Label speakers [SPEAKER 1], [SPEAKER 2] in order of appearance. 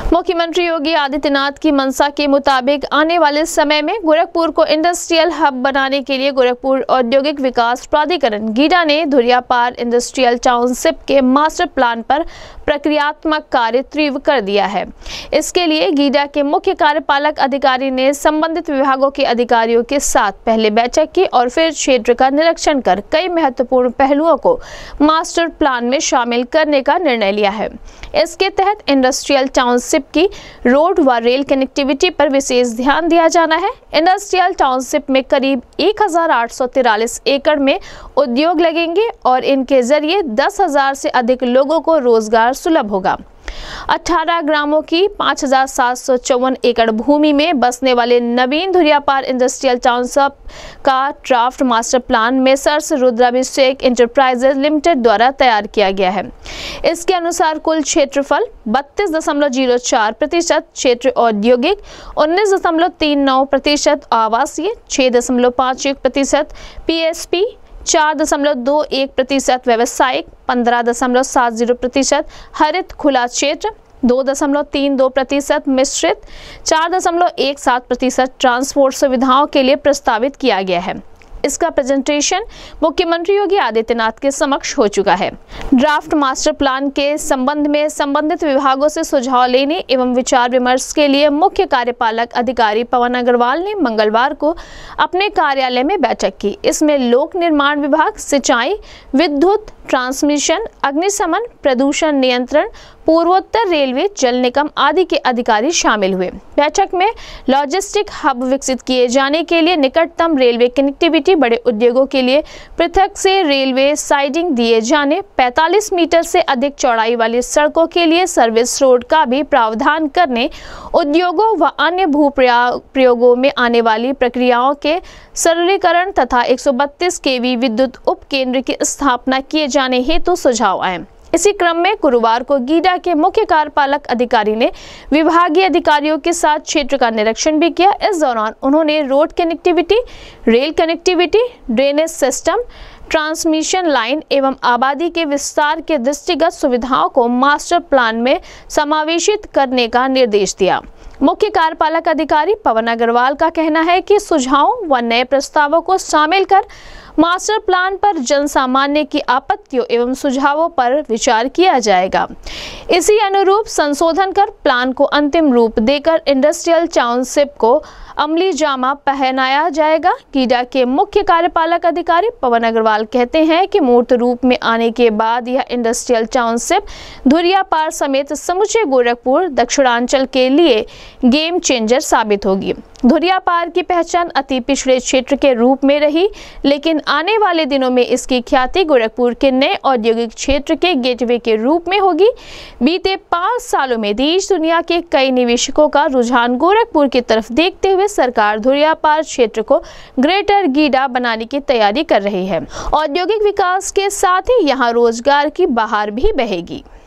[SPEAKER 1] मुख्यमंत्री योगी आदित्यनाथ की मंशा के मुताबिक आने वाले समय में गोरखपुर को इंडस्ट्रियल हब बनाने के लिए गोरखपुर औद्योगिक विकास प्राधिकरण गीडा ने धुरियापार इंडस्ट्रियल टाउनशिप के मास्टर प्लान पर प्रक्रियात्मक कार्य तीव्र कर दिया है। इसके लिए गीडा के मुख्य कार्यपालक अधिकारी ने संबंधित विभागों के अधिकारियों के साथ पहले बैठक की और फिर क्षेत्र का निरीक्षण कर कई महत्वपूर्ण पहलुओं को मास्टर प्लान में शामिल करने का निर्णय लिया है। इसके तहत इंडस्ट्रियल टाउनशिप की रोड व रेल कनेक्टिविटी पर विशेष ध्यान दिया जाना है। इंडस्ट्रियल टाउनशिप में करीब 1843 एकड़ में उद्योग लगेंगे और इनके जरिए 10,000 से अधिक लोगों को रोजगार सुलभ होगा। 18 ग्रामों की 5,754 एकड़ भूमि में बसने वाले नवीन धुरियापार इंडस्ट्रियल टाउनशिप का draft master plan messrs Rudrabhishek enterprises limited द्वारा तैयार किया गया है। इसके अनुसार कुल क्षेत्रफल 32.04%, क्षेत्र औद्योगिक 19.39%, आवासीय 6.51%, PSP 4.21%, व्यावसायिक 15.70%, हरित खुला क्षेत्र 2.32%, मिश्रित 4.17%, ट्रांसपोर्ट सुविधाओं के लिए प्रस्तावित किया गया है। इसका प्रेजेंटेशन मुख्यमंत्री योगी आदित्यनाथ के समक्ष हो चुका है। ड्राफ्ट मास्टर प्लान के संबंध में संबंधित विभागों से सुझाव लेने एवं विचार विमर्श के लिए मुख्य कार्यपालक अधिकारी पवन अग्रवाल ने मंगलवार को अपने कार्यालय में बैठक की। इसमें लोक निर्माण विभाग, सिंचाई, विद्युत, ट्रांसमिशन, अग्निशमन, प्रदूषण नियंत्रण, पूर्वोत्तर रेलवे, जल निगम आदि के अधिकारी शामिल हुए। बैठक में लॉजिस्टिक हब विकसित किए जाने के लिए निकटतम रेलवे कनेक्टिविटी, बड़े उद्योगों के लिए पृथक से रेलवे साइडिंग दिए जाने, 45 मीटर से अधिक चौड़ाई वाली सड़कों के लिए सर्विस रोड का भी प्रावधान करने, उद्योगों व अन्य भू प्रयोगों में आने वाली प्रक्रियाओं के सरलीकरण तथा 132 kV विद्युत उप केंद्र की स्थापना किए जाने हेतु सुझाव आए। इसी क्रम में गुरुवार को गीडा के मुख्य कार्यपालक अधिकारी ने विभागीय अधिकारियों के साथ क्षेत्र का निरीक्षण भी किया। इस दौरान उन्होंने road connectivity, rail connectivity, drainage system, transmission line एवं आबादी के विस्तार के दृष्टिगत सुविधाओं को मास्टर प्लान में समावेशित करने का निर्देश दिया। मुख्य कार्यपालक अधिकारी पवन अग्रवाल का कहना है कि सुझावों व नए प्रस्तावों को शामिल कर मास्टर प्लान पर जन सामान्य की आपत्तियों एवं सुझावों पर विचार किया जाएगा। इसी अनुरूप संशोधन कर प्लान को अंतिम रूप देकर इंडस्ट्रियल टाउनशिप को अमली जामा पहनाया जाएगा। गीडा के मुख्य कार्यपालक अधिकारी पवन अग्रवाल कहते हैं कि मूर्त रूप में आने के बाद यह इंडस्ट्रियल टाउनशिप धुरियापार समेत समूचे गोरखपुर दक्षिणांचल के लिए गेम चेंजर साबित होगी। धुरियापार की पहचान अति पिछड़े क्षेत्र के रूप में रही, लेकिन आने वाले दिनों में इसकी ख्याति गोरखपुर के नए औद्योगिक क्षेत्र के गेटवे के रूप में होगी। बीते 5 सालों में देश दुनिया के कई निवेशकों का रुझान गोरखपुर की तरफ देखते हुए सरकार धुरियापार क्षेत्र को ग्रेटर गीडा बनाने की तैयारी कर रही है। औद्योगिक विकास के साथ ही यहाँ रोजगार की बहार भी बहेगी।